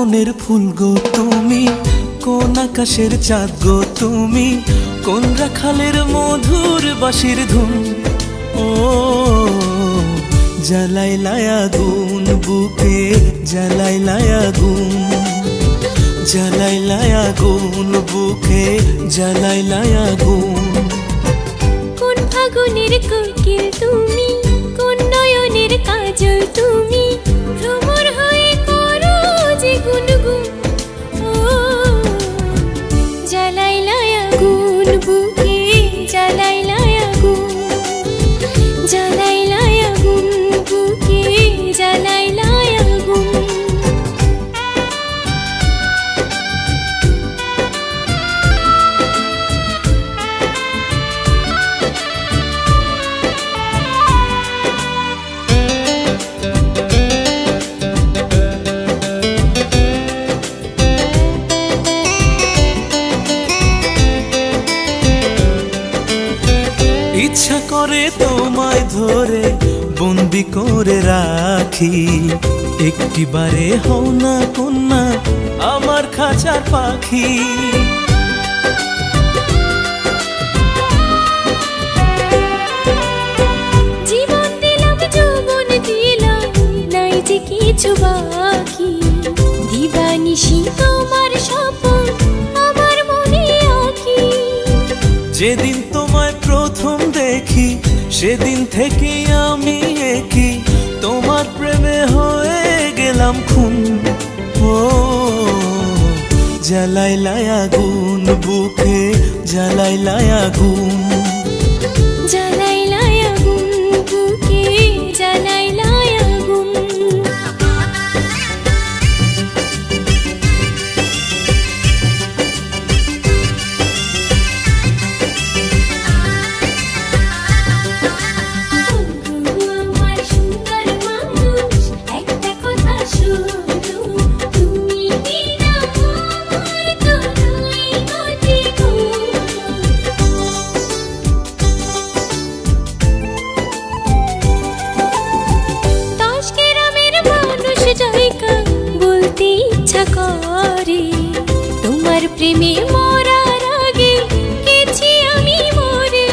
মনের ফুল গো তুমি, কোন আকাশের চাঁদ গো তুমি, কোন রাখালের মধুর বাঁশির ধুন। ও জ্বালাইলাই আগুন বুকে, জ্বালাইলাই আগুন, জ্বালাইলাই আগুন বুকে, জ্বালাইলাই আগুন। কোন ফাগুনের কোকিল তুমি, কোন নয়নের কাজল তুমি, ভ্রমর হয়ে করো যে গুনগুন। ও জ্বালাইলাই আগুন বুকে, জ্বালাইলাই আগুন, জ্বালাইলাই আগুন বুকে, জ্বালাইলাই আগুন। ইচ্ছা করে তোমায় ধরে বন্দি করে রাখি, একটিবারে হও না কন্যা আমার খাঁচার পাখি। জীবন দিলাম যৌবন দিলাম, নাই যে কিছু বাকি, দিবানিশি তোমার স্বপন আমার মনে আঁকি। যেদিন তোমায় প্রথম দেখি সেদিন থেকে আমি একই, তোমার প্রেমে হয়ে গেলাম খুন। ও জ্বালাইলাই আগুন বুকে, জ্বালাইলাই আগুন, জ্বালাইলাই আগুন বুকে, জ্বালাইলাই আগুন। বলতে ইচ্ছা করে তোমার প্রেমে মরার আগে গেছি আমি মরে।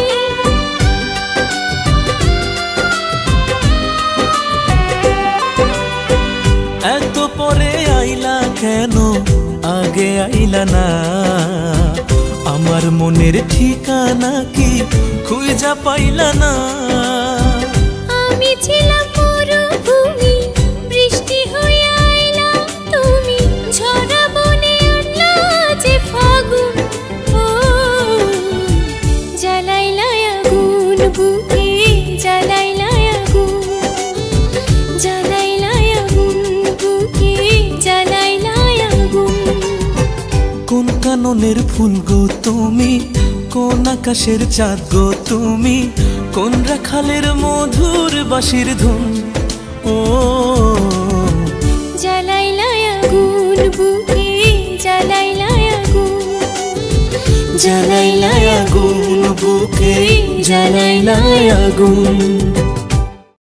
এত পরে আইলা কেন, আগে আইলা না? আমার মনের ঠিকানা কি খুঁজা পাইলা না? আমি ছিলাম মরুভূমি, বৃষ্টি হয়ে আইলা তুমি, ঝরা বনে আনলা যে ফাগুন। ও জ্বালাইলাই আগুন বুকে, জ্বালাইলাই আগুন, জ্বালাইলাই আগুন বুকে, জ্বালাইলাই আগুন। কোন কাননের ফুল গো তুমি, কোন আকাশের চাঁদ গো তুমি, কোন রাখালের মধুর বাঁশির ধুন। ও জ্বালাইলাই আগুন বুকে, জ্বালাইলাই আগুন, জ্বালাইলাই আগুন বুকে, জ্বালাইলাই আগুন।